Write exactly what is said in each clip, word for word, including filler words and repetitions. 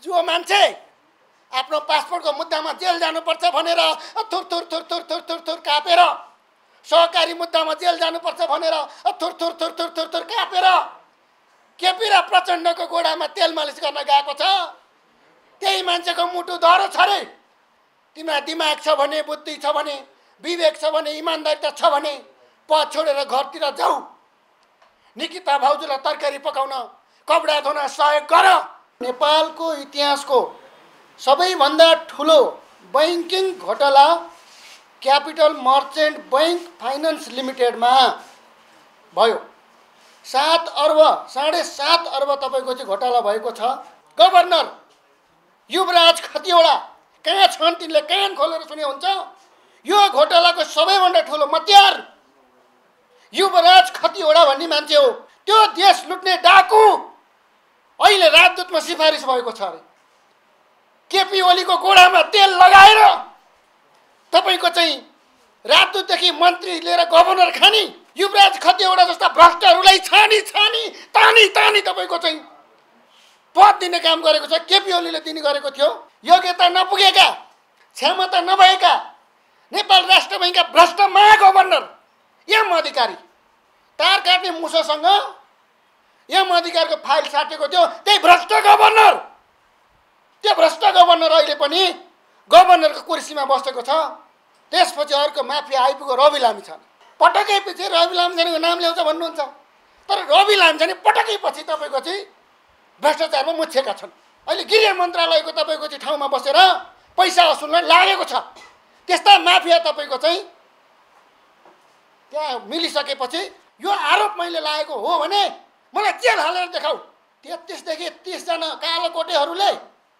जो मान्छे आफ्नो पासपोर्टको मुद्दामा जेल जानुपर्छ भनेर थुर थुर थुर थुर थुर थुर थुर कापेर, सहकारी मुद्दामा जेल जानुपर्छ भनेर थुर थुर थुर थुर थुर थुर कापेर केपी र प्रचण्डको गोडामा तेल मालिस गर्न गएको छ। त्यही मान्छेको मुटु दह्रो छ रे। तिमीलाई दिमाग छ भने, बुद्धि छ भने, विवेक छ भने, इमान्दारिता छ भने पद छोडेर घरतिर जाऊ। निकिता भाउजूलाई तरकारी पकाउन, कपडा धुन सहयोग गर। नेपालको इतिहासको सबैभन्दा ठुलो बैंकिङ घोटाला क्यापिटल मर्चेन्ट बैंक फाइनेन्स लिमिटेडमा भयो। सात अर्ब साढे सात अर्ब तपाईँको चाहिँ घोटाला भएको छ। गभर्नर युवराज खतिवडा कहाँ छन्? तिनले कान खोलेर सुने हुन्छ। यो घोटालाको सबैभन्दा ठुलो मत्यार युवराज खतिवडा भन्ने मान्छे हो। त्यो देश लुट्ने डाकु अहिले राजदूतमा सिफारिस भएको छ अरे। केपी ओलीको गोडामा तेल लगाएर तपाईँको चाहिँ राजदूतदेखि मन्त्री लिएर गभर्नर खानी युवराज खतिवडा जस्ता भ्रष्टहरूलाई छानी छानी तानी तानी तपाईँको चाहिँ पद दिने काम गरेको छ। केपी ओलीले दिने गरेको थियो। योग्यता नपुगेका, क्षमता नभएका नेपाल राष्ट्र बैंकका भ्रष्ट महागभर्नर एम अधिकारी तार काट्ने मुसोसँग एम अधिकारीको फाइल साटेको थियो। त्यही भ्रष्ट गभर्नर, त्यो भ्रष्ट गभर्नर अहिले पनि गभर्नरको कुर्सीमा बसेको छ। त्यसपछि अर्को माफिया आइपुग्यो रवि लामिछाने। पटकै पछि रवि लामिछानेको नाम ल्याउँछ भन्नुहुन्छ, तर रवि लामिछाने पटकै पछि तपाईँको चाहिँ भ्रष्टाचारमा मुछेका छन्। अहिले गृह मन्त्रालयको तपाईँको चाहिँ ठाउँमा बसेर पैसा असुल्न लागेको छ। त्यस्ता माफिया तपाईँको चाहिँ त्यहाँ मिलिसकेपछि यो आरोप मैले लागेको हो भने मलाई जेल हालेर देखाऊ। तेत्तिसदेखि तीसजना कालो कोटेहरूले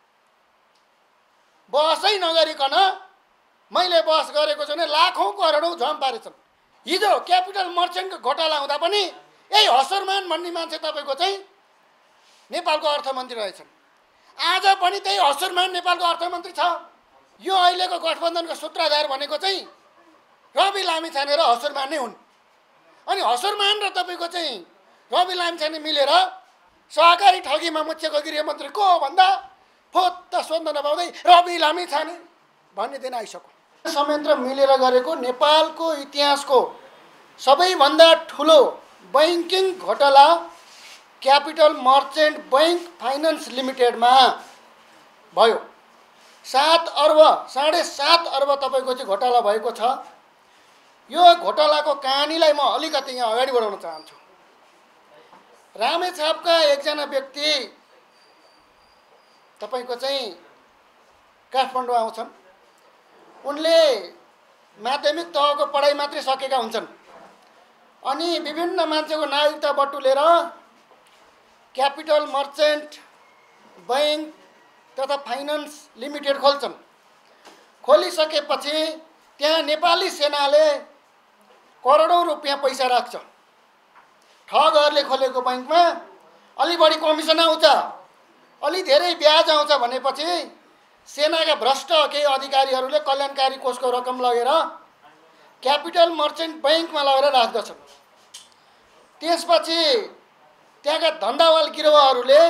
बसै नगरिकन मैले बस गरेको छु भने लाखौँ करोडौँ झम पारेछन्। हिजो क्यापिटल मर्चेन्टको घोटाला हुँदा पनि यही हसरमान भन्ने मान्छे तपाईँको चाहिँ नेपालको अर्थमन्त्री रहेछन्। आज पनि त्यही हसरमान नेपालको अर्थमन्त्री छ। यो अहिलेको गठबन्धनको सूत्रधार भनेको चाहिँ रवि लामिछाने र हसरमान नै हुन्। अनि हसरमान र तपाईँको चाहिँ रवि लामिछाने मिलेर सहकारी ठगीमा मुछेको गृहमन्त्री को हो भन्दा फोत्त सोध्न नपाउँदै रवि लामिछाने भन्ने दिन आइसक्यो। संयन्त्र मिलेर गरेको नेपालको इतिहासको सबैभन्दा ठुलो बैंकिङ घोटाला क्यापिटल मर्चेन्ट बैंक फाइनेन्स लिमिटेडमा भयो। सात अर्ब साढे सात अर्ब तपाईँको चाहिँ घोटाला भएको छ। यो घोटालाको कहानीलाई म अलिकति यहाँ अगाडि बढाउन चाहन्छु। रामेछापका एकजना व्यक्ति तपाईँको चाहिँ काठमाडौँ आउँछन्। उनले माध्यमिक तहको पढाइ मात्रै सकेका हुन्छन्। अनि विभिन्न मान्छेको नागरिकता बटुलेर क्यापिटल मर्चेन्ट बैंक तथा फाइनेन्स लिमिटेड खोल्छन्। खोलिसकेपछि त्यहाँ नेपाली सेनाले करोडौँ रुपियाँ पैसा राख्छ। ठगहरूले खोलेको बैंकमा अलि बढी कमिसन आउँछ, अलि धेरै ब्याज आउँछ भनेपछि सेनाका भ्रष्ट केही अधिकारीहरूले कल्याणकारी कोषको रकम लगेर क्यापिटल मर्चेन्ट बैंकमा लगेर राख्दछन्। त्यसपछि त्यहाँका धन्दावाल गिरोहहरूले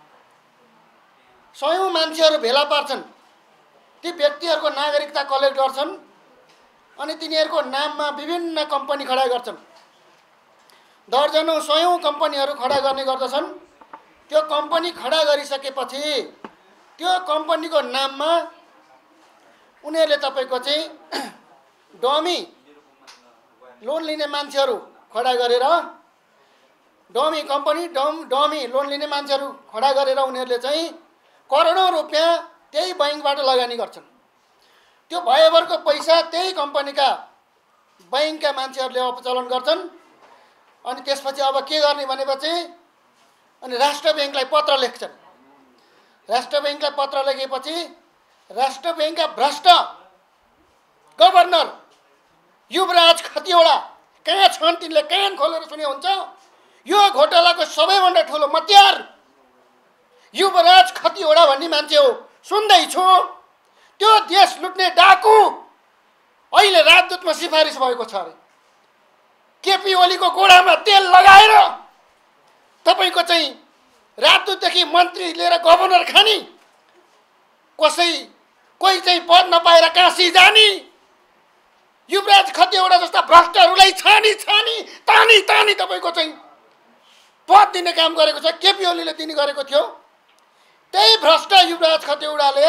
सयौँ मान्छेहरू भेला पार्छन्। ती व्यक्तिहरूको नागरिकता कलेक्ट गर्छन् अनि तिनीहरूको नाममा विभिन्न कम्पनी खडा गर्छन्। दर्जनौँ सयौँ कम्पनीहरू खडा गर्ने गर्दछन्। त्यो कम्पनी खडा गरिसकेपछि त्यो कम्पनीको नाममा उनीहरूले तपाईँको चाहिँ डमी लोन लिने मान्छेहरू खडा गरेर डमी कम्पनी डम डमी लोन लिने मान्छेहरू खडा गरेर उनीहरूले चाहिँ करोडौँ रुपियाँ त्यही बैंकबाट लगानी गर्छन्। त्यो भएभरको पैसा त्यही कम्पनीका बैंकका मान्छेहरूले अपचलन गर्छन्। अनि त्यसपछि अब के गर्ने भनेपछि अनि राष्ट्र बैंकलाई पत्र लेख्छन्। राष्ट्र बैंकलाई पत्र लेखेपछि राष्ट्र बैंकका भ्रष्ट गभर्नर युवराज खतिवडा कहाँ छन्? तिनले कान खोलेर सुने हुन्छ। यो घोटालाको सबैभन्दा ठुलो मत्यार युवराज खतिवडा भन्ने मान्छे हो। सुन्दैछु त्यो देश लुट्ने डाकु अहिले राजदूतमा सिफारिस भएको छ अरे। केपी ओलीको गोडामा तेल लगाएर तपाईँको चाहिँ राजदूतदेखि मन्त्री लिएर गभर्नर खानी कसै कोही चाहिँ पद नपाएर काशी जाने युवराज खतिवडा जस्ता भ्रष्टहरूलाई छानी छानी तानी तानी तपाईँको चाहिँ पद दिने काम गरेको छ। केपी ओलीले दिने गरेको थियो। त्यही भ्रष्ट युवराज खतिवडाले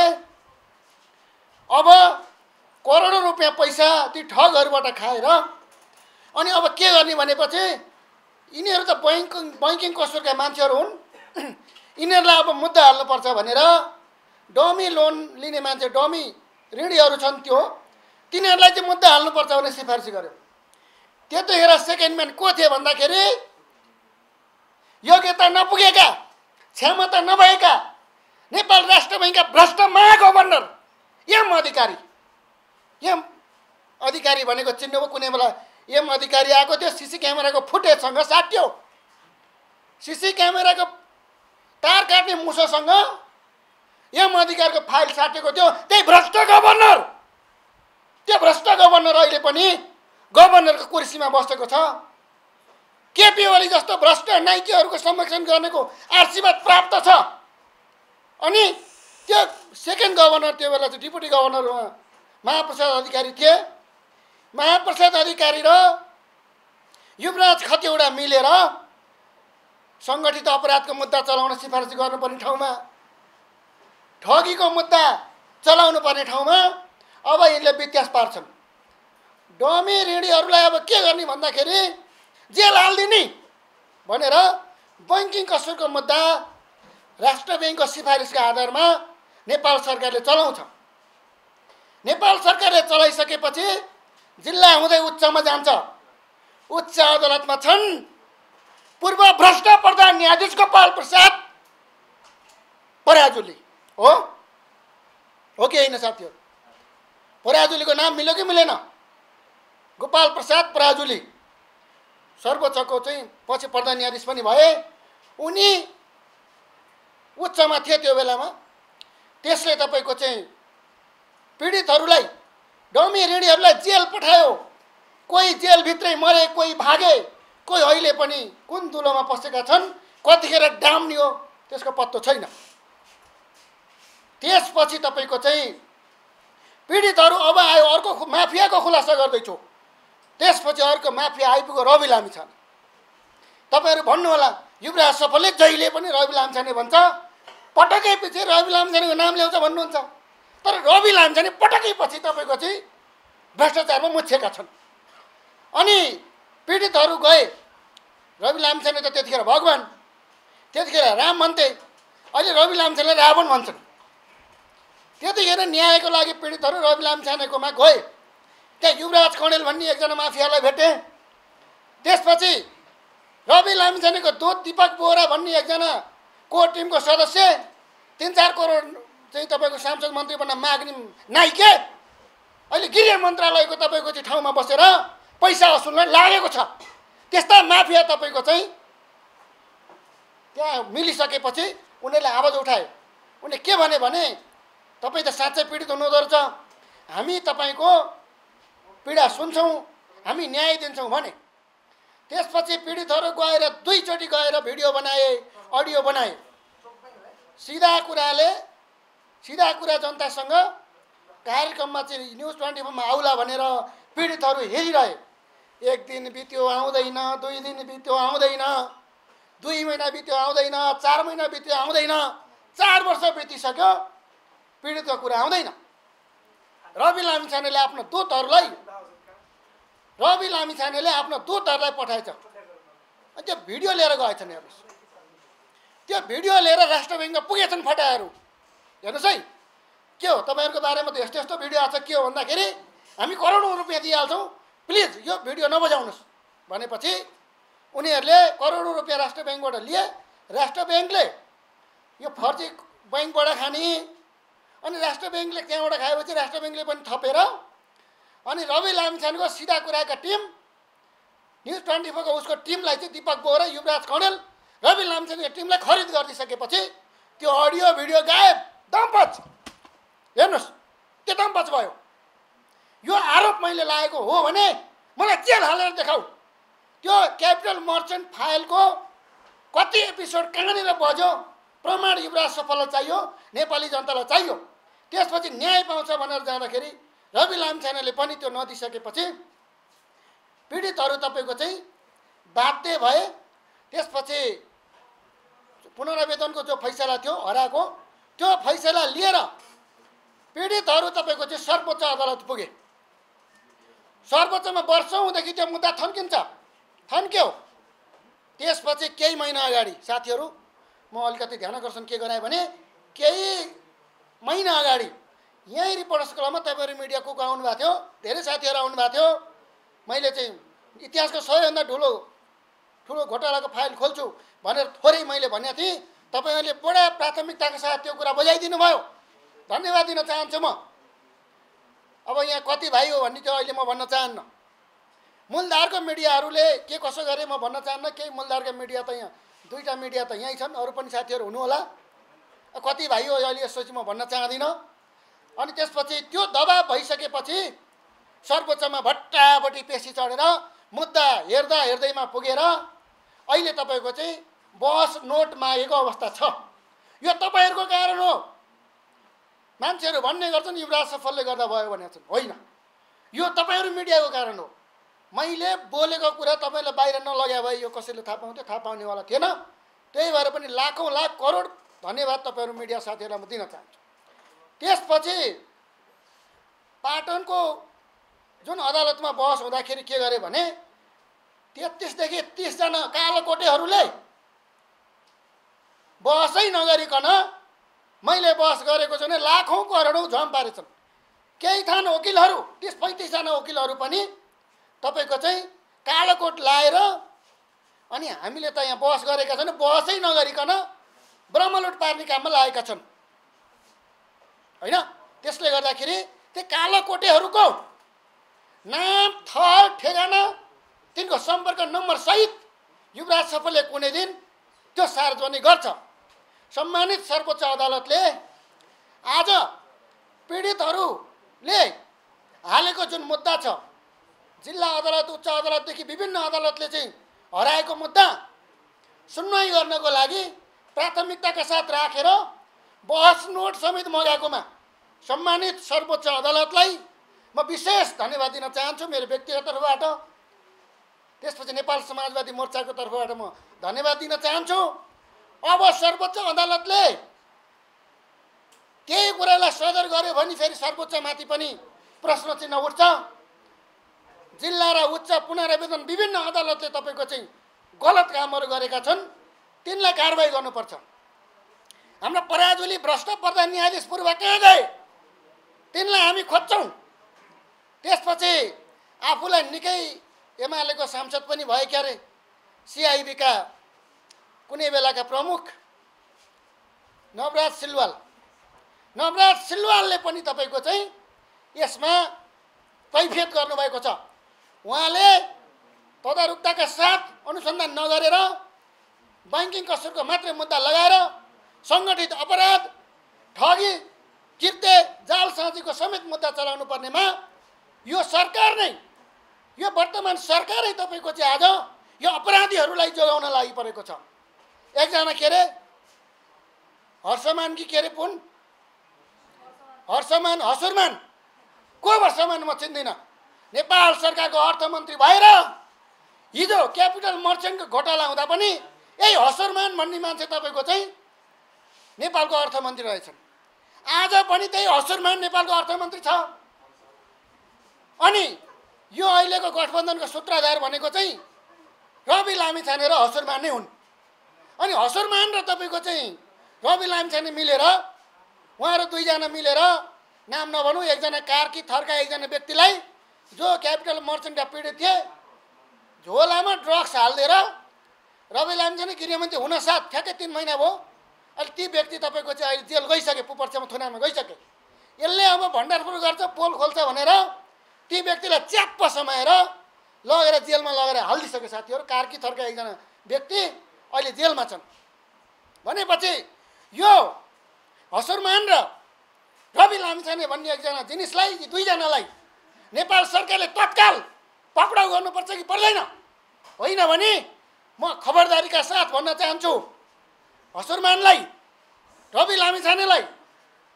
अब करोडौँ रुपियाँ पैसा ती ठगहरूबाट खाएर अनि अब के गर्ने भनेपछि यिनीहरू त बैङ्किङ बैङ्किङ कस्तुरका मान्छेहरू हुन्। यिनीहरूलाई अब मुद्दा हाल्नुपर्छ भनेर डमी लोन लिने मान्छे डमी ऋणीहरू छन् त्यो तिनीहरूलाई चाहिँ मुद्दा हाल्नुपर्छ भने सिफारिस गर्यो। त्यतिखेर सेकेन्ड म्यान को थिए भन्दाखेरि योग्यता नपुगेका क्षमता नभएका नेपाल राष्ट्र बैङ्कका भ्रष्ट महागभर्नर एम अधिकारी। एम अधिकारी भनेको चिन्नुभयो? कुनै बेला एम अधिकारी आएको थियो, सिसी क्यामेराको फुटेजसँग साट्यो, सिसी क्यामेराको तार काट्ने मुसोसँग एम अधिकारीको फाइल साटेको थियो। त्यही भ्रष्ट गभर्नर, त्यो भ्रष्ट गभर्नर अहिले पनि गभर्नरको कुर्सीमा बसेको छ। केपी ओली जस्तो भ्रष्ट नाइकेहरूको संरक्षण गर्नेको आशीर्वाद प्राप्त छ। अनि त्यो सेकेन्ड गभर्नर त्यो बेला चाहिँ डिप्युटी गभर्नर महाप्रसाद अधिकारी थिए। महाप्रसाद अधिकारी र युवराज खतिवडा मिलेर सङ्गठित अपराधको मुद्दा चलाउन सिफारिस गर्नुपर्ने ठाउँमा, ठगीको मुद्दा चलाउनु पर्ने ठाउँमा अब यिनले व्यत्यास पार्छन्। डमी ऋणीहरूलाई अब के गर्ने भन्दाखेरि जेल हालिदिने भनेर बैङ्किङ कस्तुरको मुद्दा राष्ट्र ब्याङ्कको सिफारिसका आधारमा नेपाल सरकारले चलाउँछ। नेपाल सरकारले चलाइसकेपछि जिल्ला हुँदै उच्चमा जान्छ। उच्च अदालतमा छन् पूर्व भ्रष्ट प्रधान न्यायाधीश गोपाल प्रसाद पराजुली हो हो कि होइन साथीहरू? पराजुलीको नाम मिल्यो कि मिलेन? गोपाल प्रसाद पराजुली सर्वोच्चको चाहिँ पछि प्रधान न्यायाधीश पनि भए। उनी उच्चमा थिए त्यो बेलामा। त्यसले तपाईँको चाहिँ पीडितहरूलाई डमी ऋणीहरूलाई जेल पठायो। कोही जेलभित्रै मरे, कोही भागे, कोही अहिले पनि कुन दुलोमा पसेका छन्, कतिखेर डाम्ने हो त्यसको पत्तो छैन। त्यसपछि तपाईँको चाहिँ पीडितहरू अब आयो। अर्को माफियाको खुलासा गर्दैछु। त्यसपछि अर्को माफिया आइपुग्यो रवि लामिछाने। तपाईँहरू भन्नुहोला युवराज सफलले जहिले पनि रवि लामिछाने भन्छ, पटकै पछि रवि लामिछानेको नाम ल्याउँछ भन्नुहुन्छ। तर रवि लामिछाने पटकै पछि तपाईँको चाहिँ भ्रष्टाचारमा मुछेका छन्। अनि पीडितहरू गए। रवि लामिछाने त त्यतिखेर भगवान, त्यतिखेर राम भन्थे। अहिले रवि लामिछानेले रावण भन्छन्। त्यतिखेर न्यायको लागि पीडितहरू रवि लामिछानेकोमा गए। त्यहाँ युवराज कणेल भन्ने एकजना माफियालाई भेटे। त्यसपछि रवि लामिछानेको दूत दीपक बोहरा भन्ने एकजना कोर टिमको सदस्य तिन चार करोड चाहिँ तपाईँको सांसद मन्त्री बन्न माग्ने नाइके अहिले गृह मन्त्रालयको तपाईँको चाहिँ ठाउँमा बसेर पैसा वसुल्न लागेको छ। त्यस्ता माफिया तपाईँको चाहिँ त्यहाँ मिलिसकेपछि उनीहरूले आवाज उठाए। उनले के भने भने तपाईँ त साँच्चै पीडित हुनुहुँदो रहेछ, हामी तपाईँको पीडा सुन्छौँ, हामी न्याय दिन्छौँ भने। त्यसपछि पीडितहरू गएर दुईचोटि गएर भिडियो बनाए, अडियो बनाए। सिधा कुराले सिधा कुरा जनतासँग कार्यक्रममा चाहिँ न्युज ट्वेन्टी फोरमा आउला भनेर पीडितहरू हेरिरहे। एक दिन बित्यो आउँदैन, दुई दिन बित्यो आउँदैन, दुई महिना बित्यो आउँदैन, चार महिना बित्यो आउँदैन, चार वर्ष बितिसक्यो पीडितको कुरा आउँदैन। रवि लामिछानेले आफ्नो दूतहरूलाई रवि लामिछानेले आफ्नो दूतहरूलाई पठाएछ। त्यो भिडियो लिएर गएछन्। हेर्नुहोस्, त्यो भिडियो लिएर राष्ट्र ब्याङ्कमा पुगेछन् फटाहरू। हेर्नुहोस् है, के हो तपाईँहरूको बारेमा त यस्तो यस्तो भिडियो आएको छ। के हो भन्दाखेरि हामी करोडौँ रुपियाँ दिइहाल्छौँ, प्लिज यो भिडियो नबजाउनुहोस् भनेपछि उनीहरूले करोडौँ रुपियाँ राष्ट्र ब्याङ्कबाट लिए। राष्ट्र ब्याङ्कले यो फर्जी बैङ्कबाट खाने अनि राष्ट्र ब्याङ्कले त्यहाँबाट खाएपछि राष्ट्र ब्याङ्कले पनि थपेर अनि रवि लामिछानेको सिधा कुराका टिम न्युज ट्वेन्टी फोरको उसको टिमलाई चाहिँ दीपक बोहरा, युवराज कणेल, रवि लामिछानेको टिमलाई खरिद गरिदिइसकेपछि त्यो अडियो भिडियो गायब, दम्पच। हेर्नुहोस्, त्यो दम्पच भयो। यो आरोप मैले लागेको हो भने मलाई जेल हालेर देखाऊ। त्यो क्यापिटल मर्चेन्ट फाइलको कति एपिसोड कहाँनिर बज्यो प्रमाण युवराज सफललाई चाहियो, नेपाली जनतालाई चाहियो। त्यसपछि न्याय पाउँछ भनेर जाँदाखेरि रवि लामिछानेले पनि त्यो नदिसकेपछि पीडितहरू तपाईँको चाहिँ बाध्य भए। त्यसपछि पुनरावेदनको जो फैसला थियो हराएको त्यो फैसला लिएर पीडितहरू तपाईँको चाहिँ सर्वोच्च अदालत पुगे। सर्वोच्चमा वर्षौँदेखि त्यो मुद्दा थन्किन्छ, थन्क्यो। त्यसपछि केही महिना अगाडि साथीहरू म अलिकति ध्यान आकर्षण के गराएँ भने केही महिना अगाडि यहीँ रिपोर्टर्स क्लबमा तपाईँहरू मिडियाको आउनुभएको थियो, धेरै साथीहरू आउनुभएको थियो। मैले चाहिँ इतिहासको सबैभन्दा ठुलो ठुलो घोटालाको फाइल खोल्छु भनेर थोरै मैले भनेको थिएँ। तपाईँहरूले बडा प्राथमिकताका साथ त्यो कुरा बुझाइदिनु भयो, धन्यवाद दिन चाहन्छु म। अब यहाँ कति भाइ हो भन्ने त्यो अहिले म भन्न चाहन्न। मूलधारको मिडियाहरूले के कसो गरे म भन्न चाहन्न। केही मूलधारका मिडिया त यहाँ दुईवटा मिडिया त यहीँ छन्, अरू पनि साथीहरू हुनु होला। कति भाइ हो अहिले यसो चाहिँ म भन्न चाहदिनँ। अनि त्यसपछि त्यो दबाब भइसकेपछि सर्वोच्चमा भट्टाभट्टी पेशी चढेर मुद्दा हेर्दा हेर्दैमा पुगेर अहिले तपाईँको चाहिँ बहस नोट मागेको अवस्था छ। यो तपाईँहरूको कारण हो। मान्छेहरू भन्ने गर्छन् युवराज सफलले गर्दा भयो भनेको छन्, होइन, यो तपाईँहरू मिडियाको कारण हो। मैले बोलेको कुरा तपाईँलाई बाहिर नलग्या भए यो कसैले थाहा पाउँथ्यो, थाहा पाउनेवाला थिएन। त्यही भएर पनि लाखौँ लाख करोड धन्यवाद तपाईँहरू मिडिया साथीहरूलाई म दिन चाहन्छु। त्यसपछि पाटनको जुन अदालतमा बहस हुँदाखेरि के गरे भने तेत्तिसदेखि तीसजना कालोकोटेहरूले बहसै नगरिकन मैले बहस गरेको छु भने लाखौँ करोडौँ झम पारेछन्। केही थान वकिलहरू तिस पैँतिसजना वकिलहरू पनि तपाईँको चाहिँ कालोकोट लाएर अनि हामीले त यहाँ बहस गरेका छौँ, बहसै नगरिकन ब्रह्मलुट पार्ने काममा लागेका छन्, होइन। त्यसले गर्दाखेरि त्यो कालोकोटेहरूको नाम थर ठेगाना तिनको सम्पर्क नम्बर सहित युवराज सफलले कुनै दिन त्यो सार्वजनिक गर्छ। सम्मानित सर्वोच्च अदालतले आज पीडितहरूले हालेको जुन मुद्दा छ, जिल्ला अदालत उच्च अदालतदेखि विभिन्न अदालतले चाहिँ हराएको मुद्दा सुनवाई गर्नको लागि प्राथमिकताका साथ राखेर बहस नोट समेत मगाएकोमा सम्मानित सर्वोच्च अदालतलाई म विशेष धन्यवाद दिन चाहन्छु मेरो व्यक्तिगत तर्फबाट। त्यसपछि नेपाल समाजवादी मोर्चाको तर्फबाट म धन्यवाद दिन चाहन्छु। अब सर्वोच्च अदालतले केही कुरालाई सदर गर्यो भने फेरि सर्वोच्चमाथि पनि प्रश्न चिन्ह उठ्छ। जिल्ला र उच्च पुनरावेदन विभिन्न अदालतले तपाईँको चाहिँ गलत कामहरू गरेका छन्, तिनलाई कारबाही गर्नुपर्छ। हाम्रा पराजुली भ्रष्ट प्रधान न्यायाधीश पूर्व कहाँ गए, तिनलाई हामी खोज्छौँ। त्यसपछि आफूलाई निकै एमालेको सांसद पनि भए क्या अरे सिआइबीका कुनै बेलाका प्रमुख नवराज सिलवाल नवराज सिलवालले पनि तपाईँको चाहिँ यसमा कैफियत गर्नुभएको छ। उहाँले तदारुकताका साथ अनुसन्धान नगरेर बैंकिङ कसुरको मात्रै मुद्दा लगाएर सङ्गठित अपराध, ठगी, किर्ते, जालसाजीको समेत मुद्दा चलाउनु पर्नेमा यो सरकार नै, यो वर्तमान सरकारै तपाईँको चाहिँ आज यो अपराधीहरूलाई जोगाउन लागि परेको छ। एकजना के अरे हर्षमान कि के अरे पुन हर्षमान हसुरमान को हर्षमान म चिन्दिनँ, नेपाल सरकारको अर्थमन्त्री भएर हिजो क्यापिटल मर्चेन्टको घोटाला हुँदा पनि यही हसुरमान भन्ने मान्छे तपाईँको चाहिँ नेपालको अर्थमन्त्री रहेछन्। आज पनि त्यही हसुरमान नेपालको अर्थमन्त्री छ। अनि यो अहिलेको गठबन्धनको सूत्रधार भनेको चाहिँ रवि लामिछाने र हसुरमान नै हुन्। अनि हसुरमान र तपाईँको चाहिँ रवि लामिछाने मिलेर उहाँहरू दुईजना मिलेर नाम नभनौँ एकजना कार्की थरका एकजना व्यक्तिलाई जो क्यापिटल मर्चेन्टका पीडित थिए झोलामा ड्रग्स हालिदिएर रवि लामिछाने गृहमन्त्री हुनसाथ ठ्याक्कै तिन महिना भयो। अहिले ती व्यक्ति तपाईँको चाहिँ अहिले जेल गइसके, पुपर्चामा थुनामा गइसके। यसले अब भण्डारपुर गर्छ, पोल खोल्छ भनेर ती व्यक्तिलाई च्याप्प समाएर लगेर जेलमा लगेर हालिदिइसके। साथीहरू कार्की थरका एकजना व्यक्ति अहिले जेलमा छन्। भनेपछि यो हसुरमान र रवि लामिछाने भन्ने एकजना जिनिसलाई दुईजनालाई नेपाल सरकारले तत्काल पक्राउ गर्नुपर्छ कि पर्दैन? होइन भने म खबरदारीका साथ भन्न चाहन्छु हसुरमानलाई, रवि लामिछानेलाई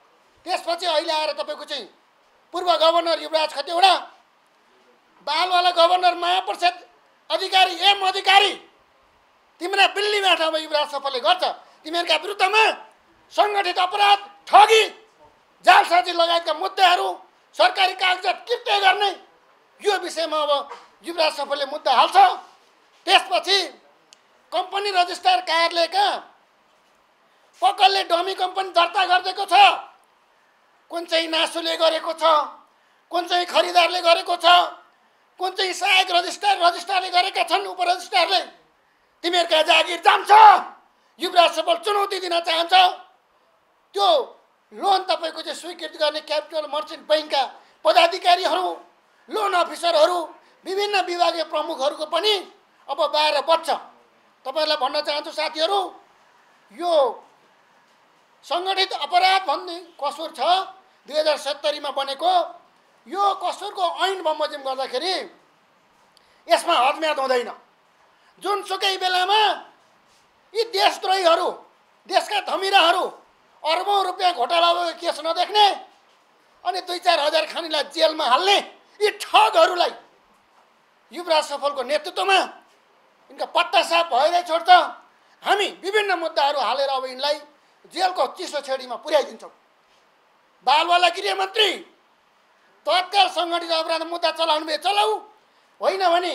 त्यसपछि अहिले आएर तपाईँको चाहिँ पूर्व गभर्नर युवराज खतिवडा, बालवाला गभर्नर महाप्रसाद अधिकारी एम अधिकारी, तिमीलाई बिल्ली माठामा युवराज सफलले गर्छ। तिमीहरूका विरुद्धमा सङ्गठित अपराध, ठगी, जालसाजी लगायतका मुद्दाहरू, सरकारी कागजात कृत्य गर्ने यो विषयमा अब युवराज सफलले मुद्दा हाल्छ। त्यसपछि कम्पनी रजिस्ट्रार कार्यालयका पकलले डमी कम्पनी दर्ता गरिदिएको छ। कुन चाहिँ नासुले गरेको छ, कुन चाहिँ खरिदारले गरेको छ, कुन चाहिँ सहायक रजिस्ट्रार रजिस्ट्रारले गरेका छन्, उपरजिस्ट्रारले। तिमीहरूका जागिर जान्छ। युवराज सफल चुनौती दिन चाहन्छ। त्यो लोन तपाईँको चाहिँ स्वीकृति गर्ने क्यापिटल मर्चेन्ट बैङ्कका पदाधिकारीहरू, लोन अफिसरहरू, विभिन्न विभागीय प्रमुखहरूको पनि अब बाह्र बज्छ। तपाईँहरूलाई भन्न चाहन्छु साथीहरू, यो सङ्गठित अपराध भन्ने कसुर छ दुई हजार सत्तरीमा बनेको। यो कसुरको ऐन बमोजिम गर्दाखेरि यसमा हदम्याद हुँदैन। जुनसुकै बेलामा यी देशद्रोहीहरू, देशका धमिराहरू अरबौँ रुपियाँ घोटाला केस नदेख्ने अनि दुई चार हजार खानीलाई जेलमा हाल्ने यी ठगहरूलाई युवराज सफलको नेतृत्वमा यिनका पत्ता साफ भएरै छोड्छ। हामी विभिन्न मुद्दाहरू हालेर अब यिनलाई जेलको चिसो छेडीमा पुर्याइदिन्छौँ। बालवाला गृहमन्त्री तत्काल सङ्गठित अपराध मुद्दा चलाउनु भए चलाऊ, होइन भने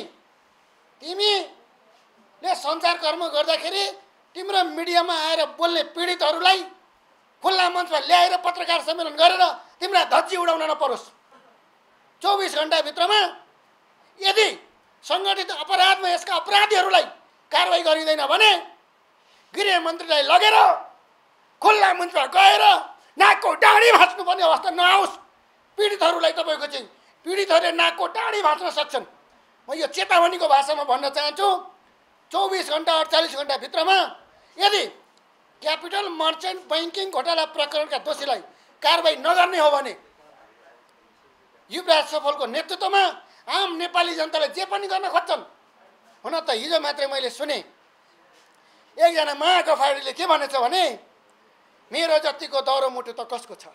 तिमीले सञ्चारकर्म गर्दाखेरि तिम्रो मिडियामा आएर बोल्ने पीडितहरूलाई खुल्ला मञ्चमा ल्याएर पत्रकार सम्मेलन गरेर तिमीलाई धज्जी उडाउन नपरोस्। चौबिस घन्टाभित्रमा यदि सङ्गठित अपराधमा यसका अपराधीहरूलाई कारवाही गरिँदैन भने गृहमन्त्रीलाई लगेर खुल्ला मञ्चमा गएर नाकको डाँडी भाँच्नुपर्ने अवस्था नआओस्। पीडितहरूलाई तपाईँको चाहिँ पीडितहरूले नाकको डाँडी भाँच्न सक्छन्। म यो चेतावनीको भाषामा भन्न चाहन्छु, चौबिस घन्टा अडचालिस घन्टाभित्रमा यदि क्यापिटल मर्चेन्ट बैङ्किङ घोटाला प्रकरणका दोषीलाई कारवाही नगर्ने हो भने युवराज सफलको नेतृत्वमा आम नेपाली जनताले जे पनि गर्न खोज्छन्। हुन त हिजो मात्रै मैले सुने एकजना महागफाडीले के भनेछ भने मेरो जतिको दौरो मुटु त कसको छ।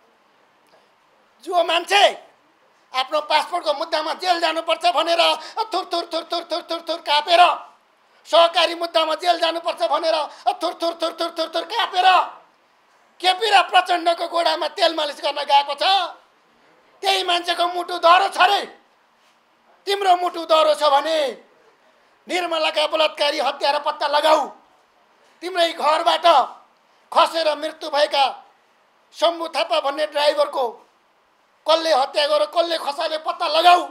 जो मान्छे आफ्नो पासपोर्टको मुद्दामा जेल जानुपर्छ भनेर थुर थुर थुर थुर थुर थुर थुर कापेर, सहकारी मुद्दामा जेल जानुपर्छ भनेर थुर थुर थुर थुर थुर थुर कापेर केपी र प्रचण्डको गोडामा तेल मालिस गर्न गएको छ, त्यही मान्छेको मुटु दह्रो छ रे। तिम्रो मुटु दह्रो छ भने निर्मलाका बलात्कारी हत्यारा पत्ता लगाऊ। तिम्रै घरबाट खसेर मृत्यु भएका शम्भु थापा भन्ने ड्राइभरको कसले हत्या गर्यो, कसले खसाले पत्ता लगाऊ।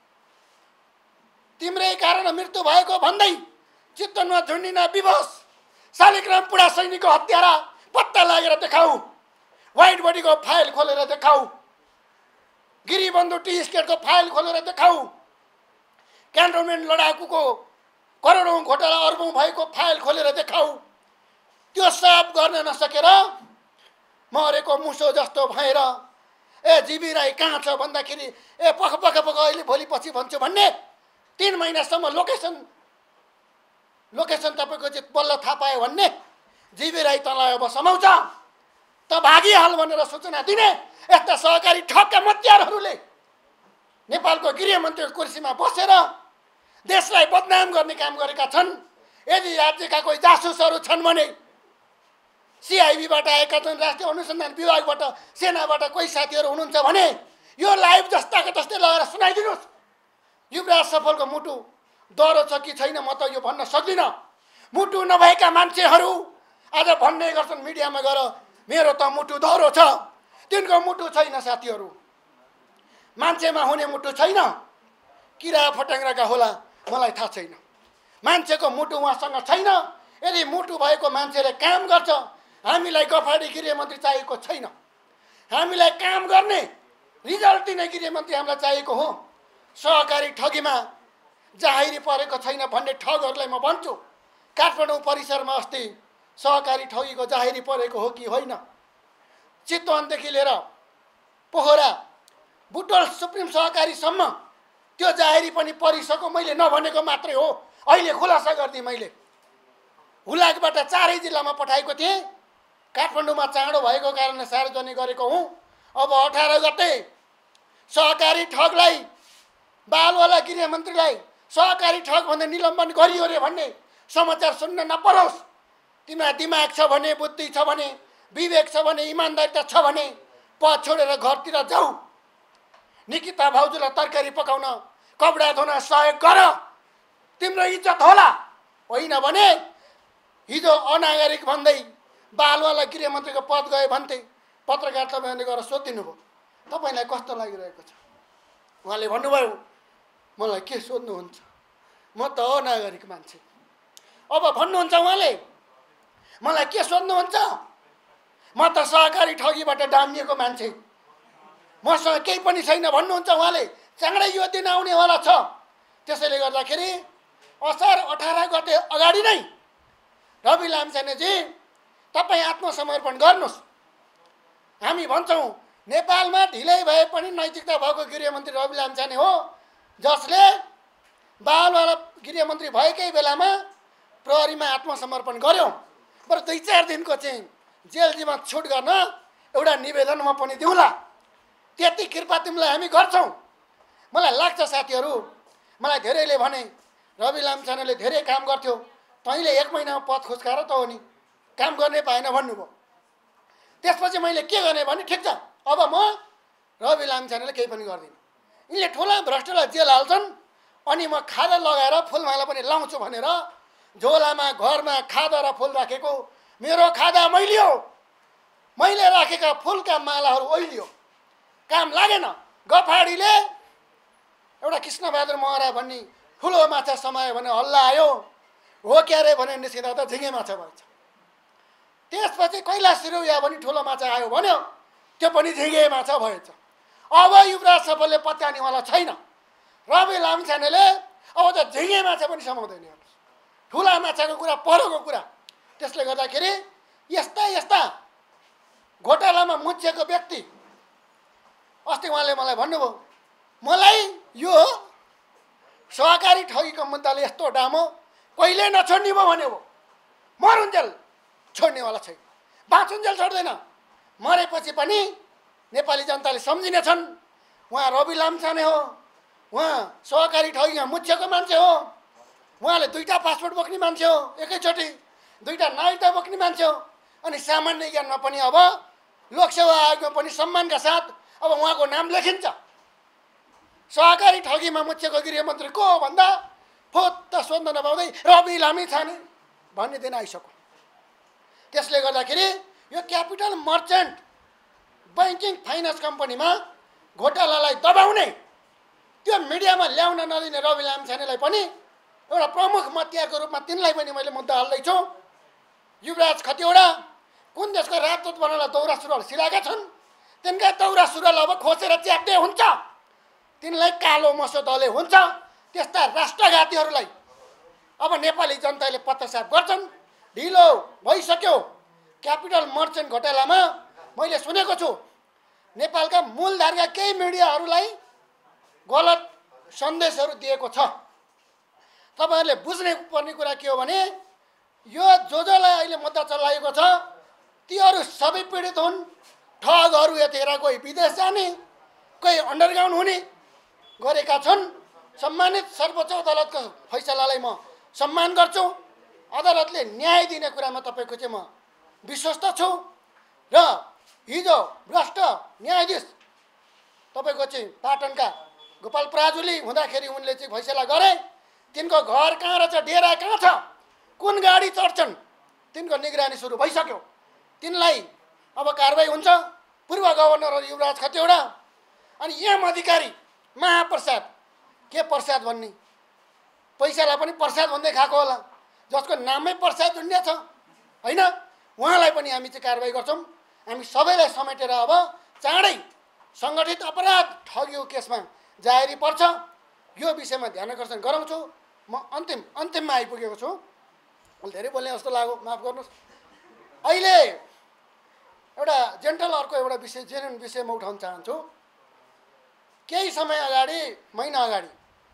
तिम्रै कारण मृत्यु भएको भन्दै चितवनमा झुन्डिन विवश शालिग्राम पुडा सैनिकको हत्यारा पत्ता लागेर देखाऊ। व्हाइट बडीको फाइल खोलेर देखाऊ। गिरिबन्धु टी स्टेटको फाइल खोलेर देखाऊ। क्यान्टोनमेन्ट लडाकुको करोडौँ घोटाला अर्बौँ भएको फाइल खोलेर देखाऊ। त्यो सब गर्न नसकेर मरेको मुसो जस्तो भएर ए जीवी राई कहाँ छ भन्दाखेरि ए पख पख पख अहिले भोलि पछि भन्छु भन्ने तीन महिनासम्म लोकेसन लोकेसन तपाईँको चाहिँ बल्ल थाहा पायो भन्ने जीवी राई तँलाई अब समाउँछ त भागिहाल भनेर सूचना दिने यस्ता सहकारी ठगका मत्यारहरूले नेपालको गृहमन्त्रीको कुर्सीमा बसेर देशलाई बदनाम गर्ने काम गरेका छन्। यदि राज्यका कोही जासुसहरू छन् भने सिआइबीबाट आएका छन्, राष्ट्रिय अनुसन्धान विभागबाट, सेनाबाट कोही साथीहरू हुनुहुन्छ भने यो लाइभ जस्ताको जस्तै लगाएर सुनाइदिनुहोस्। युवराज सफलको मुटु दह्रो छ कि छैन म त यो भन्न सक्दिनँ। मुटु नभएका मान्छेहरू आज भन्ने गर्छन् मिडियामा गएर मेरो त मुटु दह्रो छ। तिनको मुटु छैन साथीहरू, मान्छेमा हुने मुटु छैन, किरा फट्याङ्ग्राका होला मलाई थाहा छैन। मान्छेको मुटु उहाँसँग छैन। यदि मुटु भएको मान्छेले काम गर्छ, हामीलाई गफाडी गृहमन्त्री चाहिएको छैन। हामीलाई काम गर्ने रिजल्ट दिने गृहमन्त्री हामीलाई चाहिएको हो। सहकारी ठगीमा जाहिरी परेको छैन भन्ने ठगहरूलाई म भन्छु, काठमाडौँ परिसरमा अस्ति सहकारी ठगीको जाहिरी परेको हो कि होइन? चितवनदेखि लिएर पोखरा बुटोल सुप्रिम सहकारीसम्म त्यो जाहेरी पनि परिसक्यो। मैले नभनेको मात्रै हो, अहिले खुलासा गरिदिएँ। मैले हुलाकबाट चारै जिल्लामा पठाएको थिएँ, काठमाडौँमा चाँडो भएको कारणले सार्वजनिक गरेको हुँ। अब अठार गते सहकारी ठगलाई, बालवाला गृहमन्त्रीलाई सहकारी ठग भन्दै निलम्बन गरियो अरे भन्ने समाचार सुन्न नपरोस्। तिमीलाई दिमाग छ भने, बुद्धि छ भने, विवेक छ भने, इमान्दारिता छ भने पद छोडेर घरतिर जाऊ। निकिता भाउजूलाई तरकारी पकाउन, कपडा धुन सहयोग गर, तिम्रो इज्जत होला। होइन भने हिजो अनागरिक भन्दै बालवाला गृहमन्त्रीको पद गए भन्थे, पत्रकार तपाईँहरूले गएर सोधिदिनु भयो, तपाईँलाई कस्तो लागिरहेको छ? उहाँले भन्नुभयो, मलाई के सोध्नुहुन्छ, म त अनागरिक मान्छे। अब भन्नुहुन्छ उहाँले, मलाई के सोध्नुहुन्छ, म त सहकारी ठगीबाट डामिएको मान्छे, मसँग केही पनि छैन भन्नुहुन्छ उहाँले। चाँडै यो दिन आउनेवाला छ। त्यसैले गर्दाखेरि असार अठार गते अगाडि नै रवि लामिछानेजी तपाईँ आत्मसमर्पण गर्नुहोस्। हामी भन्छौँ नेपालमा ढिलै भए पनि नैतिकता भएको गृहमन्त्री रवि लामिछाने हो, जसले बालवाला गृहमन्त्री भएकै बेलामा प्रहरीमा आत्मसमर्पण गर्यो। बरु दुई चार दिनको चाहिँ जेल जीमा छुट गर्न एउटा निवेदन म पनि दिउँला। त्यति कृपा तिमीलाई हामी गर्छौँ। मलाई लाग्छ साथीहरू, मलाई धेरैले भने रवि लामिछानेले धेरै काम गर्थ्यो, तैँले एक महिनामा पद खुस्काएर त हो नि, काम गर्ने पाएन भन्नुभयो। त्यसपछि मैले के गर्ने भने ठिक छ, अब म रवि लामिछानेले केही पनि गर्दिनँ। यिनले ठुला भ्रष्टलाई जेल हाल्छन्, अनि म खादा लगाएर फुलमाला पनि लाउँछु भनेर झोलामा घरमा खादा र फुल राखेको मेरो खादा मैलियो, मैले राखेका फुलका मालाहरू ओइलियो, काम लागेन। गफाडीले एउटा कृष्णबहादुर महरा भन्ने ठुलो माछा समायो भने हल्ला आयो, हो क्यारे भने निस्किँदा त झिँगे माछा भएछ। त्यसपछि कैलाश सिरौया पनि ठुलो माछा आयो भन्यो, त्यो पनि झिँगे माछा भएछ। अब युवराज सबैले पत्याउनेवाला छैन। रवि लामिछानेले अब त झिँगे माछा पनि समाउँदैन, ठुला माछाको कुरा परको कुरा। त्यसले गर्दाखेरि यस्ता यस्ता घोटालामा मुछिएको व्यक्ति, अस्ति उहाँले मलाई भन्नुभयो, मलाई यो सहकारी ठगीको मुद्दाले यस्तो डामो कहिले नछोड्ने भयो भन्यो। मरुन्जेल छोड्नेवाला छैन, बाँचुन्जेल छोड्दैन। मरेपछि पनि नेपाली जनताले सम्झिनेछन् उहाँ रवि लामिछाने हो, उहाँ सहकारी ठगीमा मुछिएको मान्छे हो, उहाँले दुईवटा पासपोर्ट बोक्ने मान्छे हो, एकैचोटि दुईवटा नागरिकता बोक्ने मान्छे हो। अनि सामान्य ज्ञानमा पनि अब लोकसेवा आयोगमा पनि सम्मानका साथ अब उहाँको नाम लेखिन्छ। सहकारी ठगीमा मुछिएको गृहमन्त्री को हो भन्दा फुत्त सोध्न नपाउँदै रवि लामिछाने भन्ने दिन आइसक्यो। त्यसले गर्दाखेरि यो क्यापिटल मर्चेन्ट ब्याङ्किङ फाइनेन्स कम्पनीमा घोटालालाई दबाउने, त्यो मिडियामा ल्याउन नदिने रवि लामिछानेलाई पनि एउटा प्रमुख मतियाको रूपमा तिनलाई पनि मैले मुद्दा हाल्दैछु। युवराज खतिवडा कुन देशको राजदूत बनाउनलाई दौरा सुरुवाल सिलाएका छन्, तिनका दौरा सुरुवाल अब खोसेर च्याप्टे हुन्छ, तिनलाई कालो मसो दले हुन्छ। त्यस्ता राष्ट्रघातीहरूलाई अब नेपाली जनताले पत्तासाफ गर्छन्। ढिलो भइसक्यो। क्यापिटल मर्चेन्ट घोटालामा मैले सुनेको छु नेपालका मूलधारका केही मिडियाहरूलाई गलत सन्देशहरू दिएको छ। तपाईँहरूले बुझ्ने पर्ने कुरा के हो भने यो जो जसलाई अहिले मुद्दा चलाएको छ तीहरू सबै पीडित हुन्। ठगहरू यतिखेर कोही विदेश जाने, कोही अन्डरग्राउन्ड हुने गरेका छन्। सम्मानित सर्वोच्च अदालतको फैसलालाई म सम्मान गर्छु। अदालतले न्याय दिने कुरामा तपाईँको चाहिँ म विश्वस्त छु। र हिजो भ्रष्ट न्यायाधीश तपाईँको चाहिँ पाटनका गोपाल पराजुली हुँदाखेरि उनले चाहिँ फैसला गरे, तिनको घर कहाँ रहेछ, डेरा कहाँ छ, कुन गाडी चढ्छन्, तिनको निगरानी सुरु भइसक्यो। तिनलाई अब कारबाही हुन्छ। पूर्व गभर्नर युवराज खतिवडा अनि एम अधिकारी महाप्रसाद, के प्रसाद भन्ने, पैसालाई पनि प्रसाद भन्दै खाएको होला, जसको नामै प्रसाद जुन्या छ होइन, उहाँलाई पनि हामी चाहिँ कारबाही गर्छौँ। हामी सबैलाई समेटेर अब चाँडै सङ्गठित अपराध ठगियो केसमा जाहेरी पर्छ। यो विषयमा ध्यान आकर्षण गराउँछु। म अन्तिम अन्तिममा आइपुगेको छु। धेरै बोल्ने जस्तो लाग्यो, माफ गर्नुहोस्। अहिले एउटा जेन्टल अर्को एउटा विषय जेन्युन विषय म उठाउन चाहन्छु। केही समय अगाडि, महिना अगाडि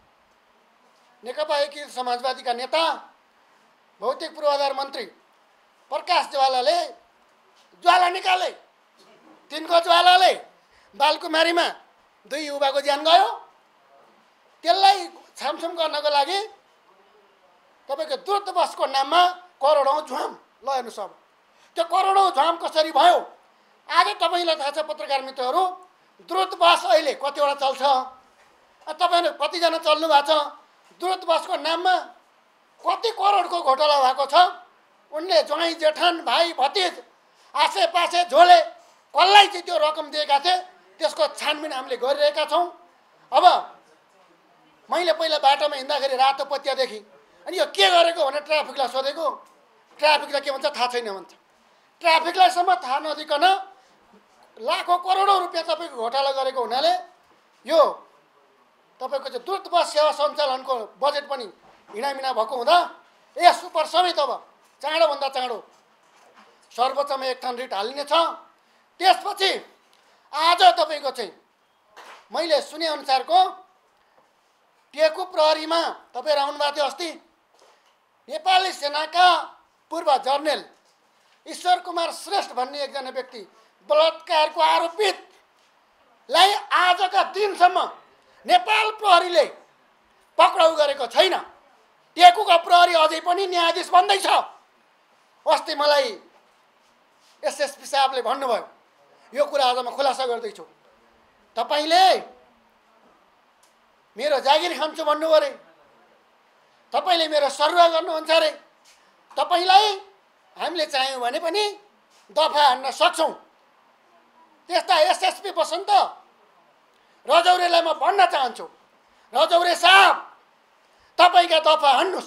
नेकपा एकीकृत समाजवादीका नेता भौतिक पूर्वाधार मन्त्री प्रकाश ज्वालाले ज्वाला निकाले। तिनको ज्वालाले बालकुमारीमा दुई युवाको ज्यान गयो। त्यसलाई छामछुम गर्नको लागि तपाईँको दूतावासको नाममा करोडौँ झ्वाम ल हेर्नुहोस्। अब त्यो करोडौँ झ्वाम कसरी भयो? आज तपाईँलाई थाहा छ पत्रकार मित्रहरू, दूतावास अहिले कतिवटा चल्छ, तपाईँहरू कतिजना चल्नु भएको छ? दूतावासको नाममा कति करोडको घोटाला भएको छ। उनले ज्वाइँ जेठान भाइ भतिज आसेपासे झोले कसलाई चाहिँ त्यो रकम दिएका थिए, त्यसको छानबिन हामीले गरिरहेका छौँ। अब मैले पहिला बाटोमा हिँड्दाखेरि रातो पत्यादेखि अनि यो के गरेको भनेर ट्राफिकलाई सोधेको, ट्राफिकलाई के भन्छ थाहा छैन भन्छ। ट्राफिकलाईसम्म थाहा नदिकन लाखौँ करोडौँ रुपियाँ तपाईँको घोटाला गरेको हुनाले यो तपाईँको चाहिँ दूतावास सेवा सञ्चालनको बजेट पनि हिँडामिना भएको हुँदा यस उपर समेत अब चाँडोभन्दा चाँडो सर्वोच्चमा एक ठाउँ रिट हालिनेछ। त्यसपछि आज तपाईँको चाहिँ मैले सुनेअनुसारको टेकु प्रहरीमा तपाईँहरू आउनुभएको थियो अस्ति, नेपाली सेनाका पूर्व जर्नेल ईश्वर कुमार श्रेष्ठ भन्ने एकजना व्यक्ति बलात्कारको आरोपितलाई आजका दिनसम्म नेपाल प्रहरीले पक्राउ गरेको छैन। टेकुका प्रहरी अझै पनि न्यायाधीश बन्दैछ। अस्ति मलाई एसएसपी साहबले भन्नुभयो, यो कुरा आज म खुलासा गर्दैछु, तपाईँले मेरो जागिर खान्छु भन्नुभयो अरे, तपाईँले मेरो सरुवा गर्नुहुन्छ अरे, तपाईँलाई हामीले चाह्यौँ भने पनि दफा हान्न सक्छौँ। त्यस्ता एसएसपी बसन्त रजौरेलाई म भन्न चाहन्छु, रजौरे साहब तपाईँका दफा हान्नुहोस्।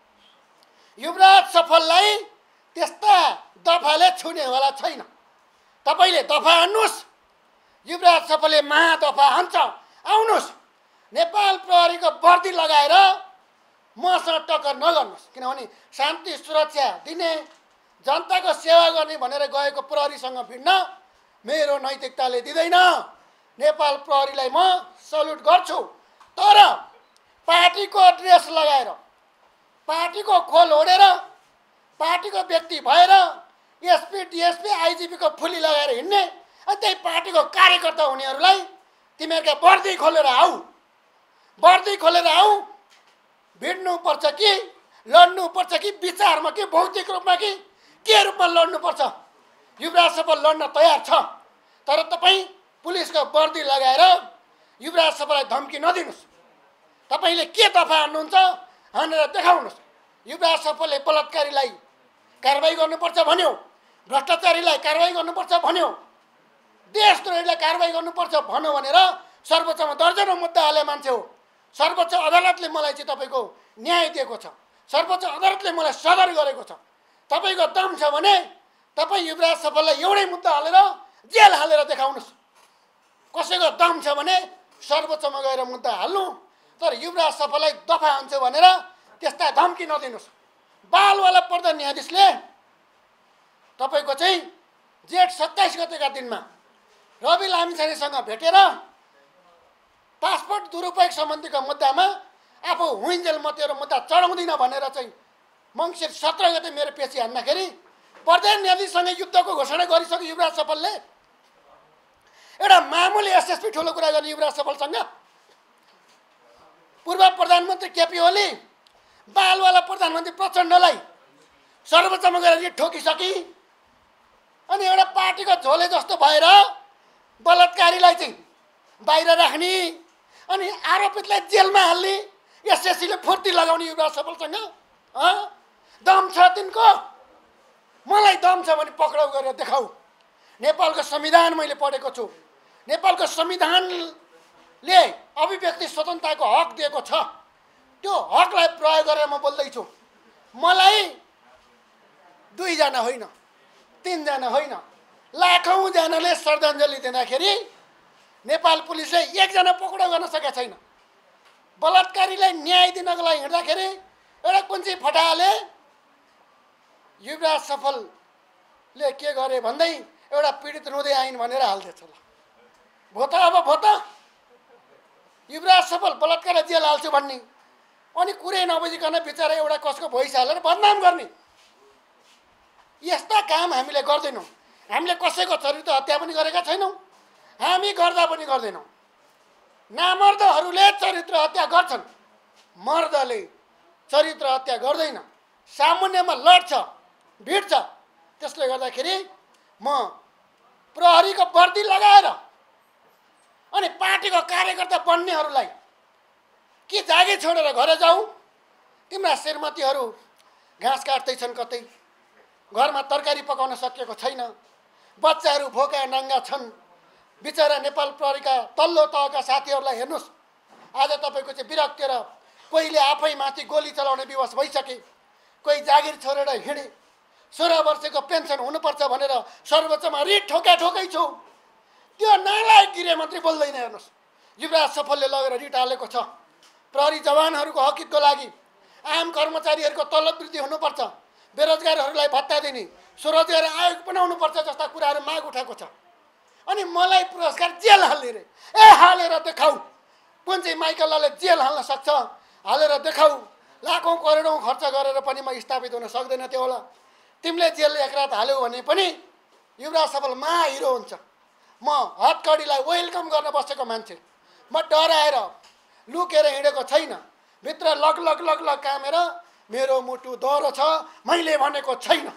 युवराज सफललाई त्यस्ता दफाले छुनेवाला छैन। तपाईँले दफा हान्नुहोस्। युवराज सफलले महादफा हान्छ। आउनुहोस्, नेपाल प्रहरीको वर्दी लगाएर मसँग टक्कर नगर्नुहोस्। किनभने शान्ति सुरक्षा दिने, जनताको सेवा गर्ने भनेर गएको प्रहरीसँग भिड्न मेरो नैतिकताले दिँदैन। नेपाल प्रहरीलाई म सल्युट गर्छु। तर पार्टीको ड्रेस लगाएर, पार्टीको खोल ओढेर, पार्टीको व्यक्ति भएर एसपी डिएसपी आइजिपीको फुली लगाएर हिँड्ने अनि त्यही पार्टीको कार्यकर्ता हुनेहरूलाई तिमीहरूका वर्दी खोलेर आऊ, वर्दी खोलेर आऊ। भिड्नुपर्छ कि लड्नुपर्छ कि विचारमा कि भौतिक रूपमा कि के रूपमा लड्नुपर्छ? युवराज सफल लड्न तयार छ। तर तपाईँ पुलिसको वर्दी लगाएर युवराज सफललाई धम्की नदिनुहोस्। तपाईँले के दफा हान्नुहुन्छ हानेर देखाउनुहोस्। युवराज सफलले बलात्कारीलाई कारवाही गर्नुपर्छ भन्यो, भ्रष्टाचारीलाई कारवाही गर्नुपर्छ भन्यो, देशद्रोहीलाई कारवाही गर्नुपर्छ भन्यो भनेर सर्वोच्चमा दर्जनौँ मुद्दा हाले मान्छे हो। सर्वोच्च अदालतले मलाई चाहिँ तपाईँको न्याय दिएको छ। सर्वोच्च अदालतले मलाई सदर गरेको छ। तपाईँको दम छ भने तपाईँ युवराज सफललाई एउटै मुद्दा हालेर जेल हालेर देखाउनुहोस्। कसैको दम छ भने सर्वोच्चमा गएर मुद्दा हाल्नु। तर युवराज सफललाई दफा हान्छु भनेर त्यस्ता धम्की नदिनुहोस्। बालवाला प्रधान न्यायाधीशले तपाईँको चाहिँ जेठ सत्ताइस गतेका दिनमा रवि लामिछानेसँग भेटेर पासपोर्ट दुरुपयोग सम्बन्धीको मुद्दामा आफू हुइन्जेल म तेरो मुद्दा चढाउँदिनँ भनेर चाहिँ मङ्सिर सत्र गते मेरो पेसी हान्दाखेरि प्रधान न्यायाधीशसँग युद्धको घोषणा गरिसक्यो युवराज सफलले। एउटा मामुली एसएसपी ठुलो कुरा गर्ने युवराज सफलसँग पूर्व प्रधानमन्त्री केपी ओली बालवाला प्रधानमन्त्री प्रचण्डलाई सर्वोच्चमा गएर ठोकिसकी। अनि एउटा पार्टीको झोले जस्तो भएर बलात्कारीलाई चाहिँ बाहिर राख्ने अनि आरोपितलाई जेलमा हाल्ने एसएससीले फुर्ती लगाउने युवराज सफलसँग दम छ तिनको? मलाई दम छ भने पक्राउ गरेर देखाऊ। नेपालको संविधान मैले पढेको छु। नेपालको संविधानले अभिव्यक्ति स्वतन्त्रताको हक दिएको छ। त्यो हकलाई प्रयोग गरेर म बोल्दैछु। मलाई दुईजना होइन, तिनजना होइन, लाखौँजनाले श्रद्धाञ्जली दिँदाखेरि नेपाल पुलिसले एकजना पक्राउ गर्न सकेको छैन। बलात्कारीलाई न्याय दिनको लागि हिँड्दाखेरि एउटा कुन्ची फटाले युवराज सफलले के गरे भन्दै एउटा पीडित रुँदै आइन् भनेर हाल्दैछ। ल भो त अब भो त युवराज सफल बलात्कार जेल हाल्छु भन्ने अनि कुरै नबुझिकन बिचरा एउटा कसको भोइस हालेर बदनाम गर्ने यस्ता काम हामीले गर्दैनौँ। हामीले कसैको चरित्र हत्या पनि गरेका छैनौँ, हामी गर्दा पनि गर्दैनौँ। नामर्दहरूले चरित्र हत्या गर्छन्, मर्दले चरित्र हत्या गर्दैन, सामुन्यमा लड्छ, भिड्छ। त्यसले गर्दाखेरि म प्रहरीको वर्दी लगाएर अनि पार्टीको कार्यकर्ता बन्नेहरूलाई के जागिर छोडेर घर जाऊ, तिम्रा श्रीमतीहरू घाँस काट्दैछन्, कतै घरमा तरकारी पकाउन सकिएको छैन, बच्चाहरू भोका नाङ्गा छन्। बिचरा नेपाल प्रहरीका तल्लो तहका साथीहरूलाई हेर्नुहोस्, आज तपाईँको चाहिँ विरक्ति र कोहीले आफै माथि गोली चलाउने विवश भइसके, कोही जागिर छोडेर हिँडे, सोह्र वर्षको पेन्सन हुनुपर्छ भनेर सर्वोच्चमा रिट ठोका ठोकै छु। त्यो नालायक गृहमन्त्री बोल्दैन। हेर्नुहोस्, युवराज सफलले लगेर रिट हालेको छ। प्रहरी जवानहरूको हकितको लागि आम कर्मचारीहरूको तलब वृद्धि हुनुपर्छ, बेरोजगारहरूलाई भत्ता दिने, स्वरोजगार आयोग बनाउनुपर्छ जस्ता कुराहरू माग उठाएको छ। अनि मलाई पुरस्कार जेल हाल्ने रे, ए हालेर देखाऊ। कुन चाहिँ माइकलले जेल हाल्न सक्छ, हालेर देखाऊ। लाखौँ करोडौँ खर्च गरेर पनि म स्थापित हुन सक्दैन त्यो होला। तिमीले जेल एक रात हाल्यौ भने पनि युवराज सफल महाहिरो हुन्छ। म हतकडीलाई वेलकम गर्न बसेको मान्छे, म डराएर लुकेर हिँडेको छैन। भित्र लग लग लग लग कामेर मेरो मुटु दह्रो छ, मैले भनेको छैन।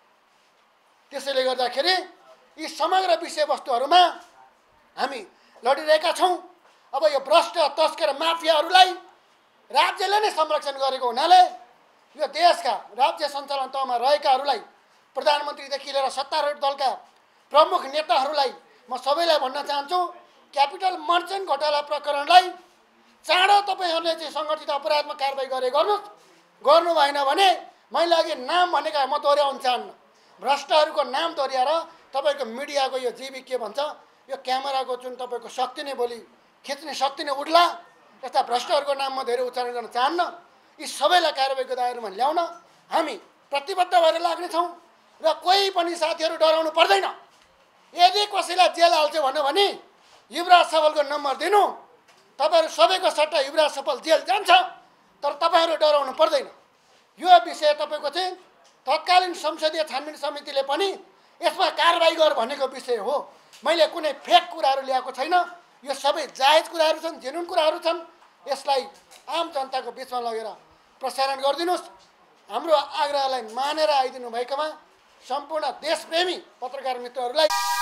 त्यसैले गर्दाखेरि यी समग्र विषयवस्तुहरूमा हामी लडिरहेका छौँ। अब यो भ्रष्ट तस्कर माफियाहरूलाई राज्यले नै संरक्षण गरेको हुनाले यो देशका राज्य सञ्चालन तहमा रहेकाहरूलाई, प्रधानमन्त्रीदेखि लिएर सत्तारूढ दलका प्रमुख नेताहरूलाई म सबैलाई भन्न चाहन्छु, क्यापिटल मर्चेन्ट घोटाला प्रकरणलाई चाँडो तपाईँहरूले चाहिँ सङ्गठित अपराधमा कारबाही गरे गर्नुहोस्। गर्नु भएन भने मैले अघि नाम भनेका म दोहोऱ्याउन चाहन्न। भ्रष्टहरूको नाम दोहोऱ्याएर तपाईँको मिडियाको यो जीवी के भन्छ, यो क्यामेराको जुन तपाईँको शक्ति नै भोलि खिच्ने शक्ति नै उड्ला। यस्ता भ्रष्टहरूको नाम म धेरै उच्चारण गर्न चाहन्न। यी सबैलाई कारबाहीको दायरामा ल्याउन हामी प्रतिबद्ध भएर लाग्नेछौँ र कोही पनि साथीहरू डराउनु पर्दैन। यदि कसैलाई जेल हाल्छ भन्यो भने युवराज सफलको नम्बर दिनु, तपाईँहरू सबैको सट्टा युवराज सफल जेल जान्छ। तर तपाईँहरू डराउनु पर्दैन। यो विषय तपाईँको चाहिँ तत्कालीन संसदीय छानबिन समितिले पनि यसमा कारबाही गर भनेको विषय हो। मैले कुनै फेक कुराहरू ल्याएको छैन। यो सबै जायज कुराहरू छन्, जेन्युन कुराहरू छन्। यसलाई आम जनताको बिचमा लगेर प्रसारण गरिदिनुहोस्। हाम्रो आग्रहलाई मानेर आइदिनु भएकोमा सम्पूर्ण देशप्रेमी पत्रकार मित्रहरूलाई